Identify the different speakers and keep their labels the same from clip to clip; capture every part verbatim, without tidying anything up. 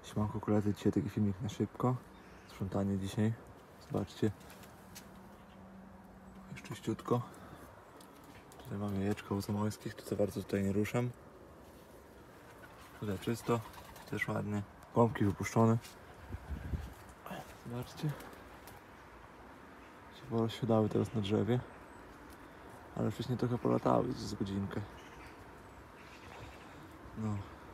Speaker 1: Siemanko koledzy, dzisiaj taki filmik na szybko. Sprzątanie dzisiaj. Zobaczcie. Jest czyściutko. Tutaj mamy jajeczko zamojskich, to co bardzo tutaj nie ruszam. Tutaj czysto, też ładnie. Gąbki wypuszczone. Zobaczcie. Się dały teraz na drzewie. Ale wcześniej trochę polatały z godzinkę. No.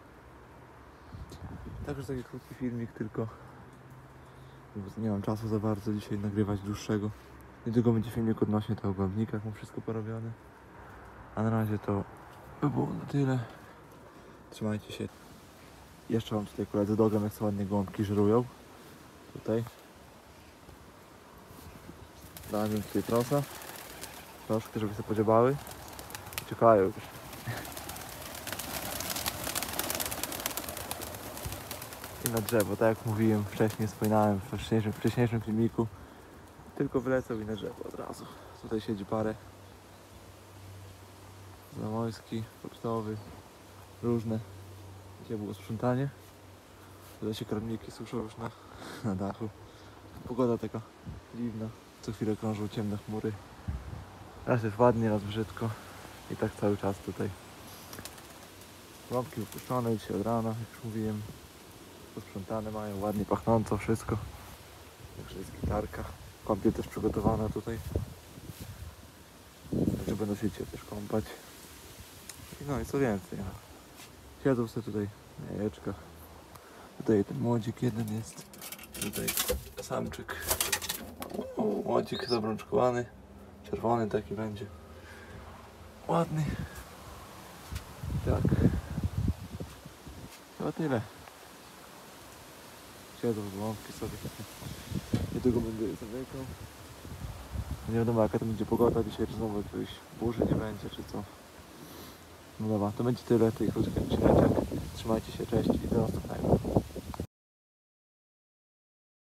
Speaker 1: Także taki krótki filmik tylko. Nie mam czasu za bardzo dzisiaj nagrywać dłuższego. Niedługo będzie filmik odnośnie tego głębnika, jak mam wszystko porobione. A na razie to by było na tyle. Trzymajcie się. Jeszcze mam tutaj koledzy dogam, jak są ładnie gołąbki żerują. Tutaj. Dałem im tutaj prosa. Troszkę, żeby się podziebały. Czekają już. I na drzewo, tak jak mówiłem wcześniej, wspominałem w wcześniejszym, w wcześniejszym filmiku. Tylko wylecą i na drzewo od razu. Tutaj siedzi parę. Zamojski, pocztowy, różne. Dzisiaj było sprzątanie. Tutaj się karmniki suszą już na, na dachu. Pogoda taka dziwna. Co chwilę krążą ciemne chmury. Raz jest ładnie, raz brzydko. I tak cały czas tutaj. Łapki wypuszczone dzisiaj od rana, jak już mówiłem. Posprzątane mają, ładnie pachnąco wszystko. Także jest gitarka. Kąpiel też przygotowana tutaj. Także będą się dzisiaj też kąpać. No i co więcej. No. Siedzą sobie tutaj na jajeczkach. Tutaj ten młodzik jeden jest. Tutaj samczyk. O, młodzik zabrączkowany. Czerwony taki będzie. Ładny. Tak. Chyba tyle. Siedzą w łąki sobie. Niedługo będę je zamykał. Nie wiadomo jaka to będzie pogoda dzisiaj, czy znowu jakiejś burzy nie będzie, czy co. No dobra, to będzie tyle tej krótkiej odcineczek. Trzymajcie się, cześć i do następnego.